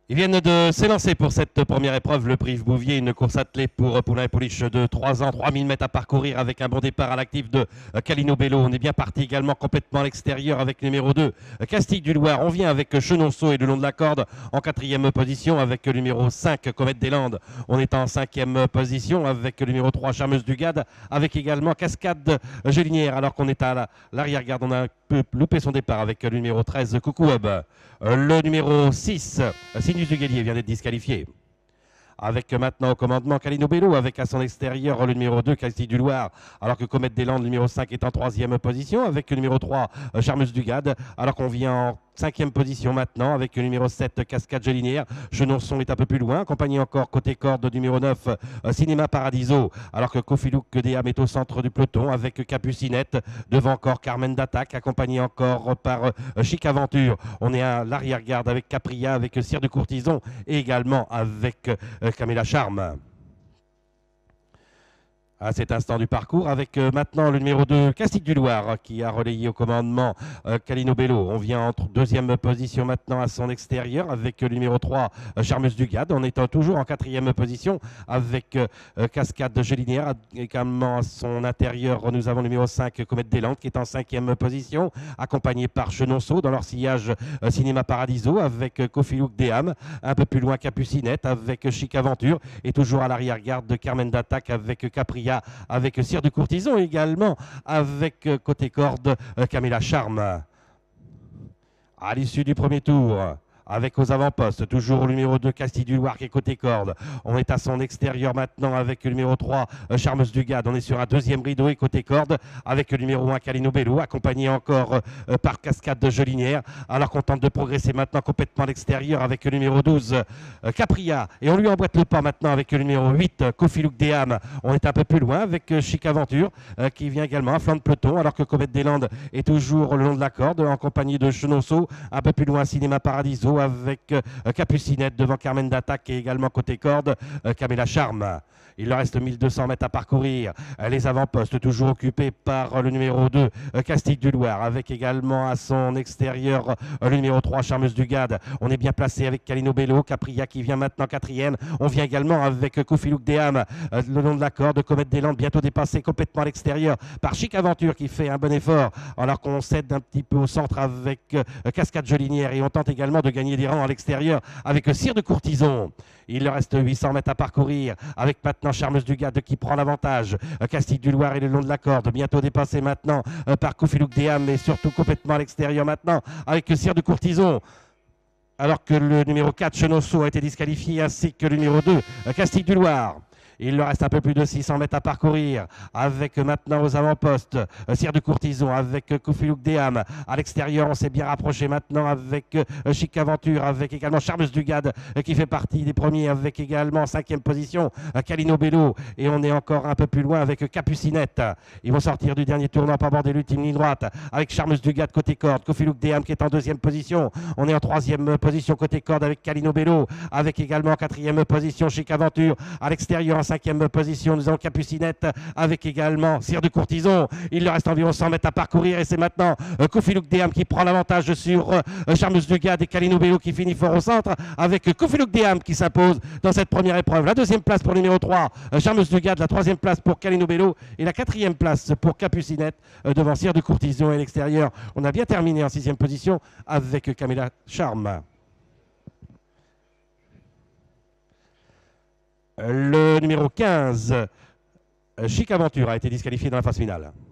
Ils viennent de s'élancer pour cette première épreuve, le prix Yves Bouvier, une course attelée pour Poulain et Pouliche de 3 ans, 3000 mètres à parcourir avec un bon départ à l'actif de Calino Bello. On est bien parti également complètement à l'extérieur avec le numéro 2, Castille du Loir. On vient avec Chenonceau et le long de la corde en 4e position avec le numéro 5, Comète des Landes. On est en 5e position avec le numéro 3, Charmeuse du Gade, avec également Cascade Gélinière. Alors qu'on est à l'arrière-garde, on a un peu loupé son départ avec le numéro 13, Coucou Hub. Le numéro 6, Sinus du Guélier, vient d'être disqualifié. Avec maintenant au commandement Calino Bello, avec à son extérieur le numéro 2, Castille du Loir, alors que Comète des Landes, le numéro 5, est en 3e position, avec le numéro 3, Charmeuse du Gade, alors qu'on vient en 5e position maintenant, avec le numéro 7, Cascade Gélinière. Chenonceau est un peu plus loin, accompagné encore côté corde du numéro 9, Cinéma Paradiso, alors que Kofilouk Déam est au centre du peloton, avec Capucinette, devant encore Carmen d'Attaque, accompagné encore par Chic Aventure. On est à l'arrière-garde avec Capria, avec Cire de Courtison, et également avec Caméla Charme. À cet instant du parcours, avec maintenant le numéro 2, Castille du Loir, qui a relayé au commandement Calino Bello. On vient en 2e position maintenant à son extérieur avec le numéro 3, Charmeuse du Gade. On est toujours en 4e position avec Cascade Gélinière. Également à son intérieur, nous avons le numéro 5, Comète des Landes, qui est en 5e position, accompagné par Chenonceau dans leur sillage Cinéma Paradiso, avec Kofilouk Déam. Un peu plus loin, Capucinette, avec Chic Aventure. Et toujours à l'arrière-garde de Carmen d'Attaque avec Capria, avec Cire de Courtison, également avec côté corde Caméla Charme. À l'issue du premier tour, avec aux avant-postes, toujours le numéro 2, Castille du Loir, qui est côté corde. On est à son extérieur maintenant avec le numéro 3, Charmeuse du Gade. On est sur un 2e rideau et côté corde avec le numéro 1, Calino Bello, accompagné encore par Cascade de Gélinière. Alors qu'on tente de progresser maintenant complètement à l'extérieur avec le numéro 12, Capria. Et on lui emboîte le pas maintenant avec le numéro 8, Kofilouk Déam. On est un peu plus loin avec Chic Aventure qui vient également à flanc de peloton, alors que Comète des Landes est toujours le long de la corde en compagnie de Chenonceau. Un peu plus loin, Cinéma Paradiso avec Capucinette devant Carmen d'Attaque et également côté corde Caméla Charme. Il leur reste 1200 mètres à parcourir. Les avant-postes toujours occupés par le numéro 2, Castille du Loir, avec également à son extérieur le numéro 3, Charmeuse du Gade. On est bien placé avec Calino Bello, Capria qui vient maintenant 4e. On vient également avec Kofilouk Déam le long de la corde, Comète des Landes bientôt dépassé complètement à l'extérieur par Chic Aventure qui fait un bon effort, alors qu'on cède un petit peu au centre avec Cascade Gélinière, et on tente également de gagner des rangs à l'extérieur avec Cire de Courtison. Il leur reste 800 mètres à parcourir avec maintenant Charmeuse du Gade qui prend l'avantage. Castille du Loir est le long de la corde, bientôt dépassé maintenant par Kofilouk Déam, mais surtout complètement à l'extérieur maintenant avec Cire de Courtison. Alors que le numéro 4, Chenonceau, a été disqualifié, ainsi que le numéro 2, Castille du Loir. Il leur reste un peu plus de 600 mètres à parcourir avec maintenant aux avant-postes Cire de Courtison avec Kofilouk Déam. À l'extérieur, on s'est bien rapproché maintenant avec Chic Aventure, avec également Charmeuse du Gade qui fait partie des premiers, avec également en 5e position Calino Bello. Et on est encore un peu plus loin avec Capucinette. Ils vont sortir du dernier tournant pour aborder l'ultime ligne droite avec Charmeuse du Gade côté corde, Kofilouk Déam qui est en 2e position. On est en 3e position côté corde avec Calino Bello, avec également en 4e position Chic Aventure. À l'extérieur, en 5e position, nous avons Capucinette avec également Cire de Courtison. Il leur reste environ 100 mètres à parcourir et c'est maintenant Kofilouk Déam qui prend l'avantage sur Charmeuse du Gade et Calino Bello qui finit fort au centre avec Kofilouk Déam qui s'impose dans cette première épreuve. La 2e place pour le numéro 3, Charmeuse du Gade, la 3e place pour Calino Bello et la 4e place pour Capucinette devant Cire de Courtison. Et à l'extérieur, on a bien terminé en 6e position avec Caméla Charme. Le numéro 15, Chic Aventure, a été disqualifié dans la phase finale.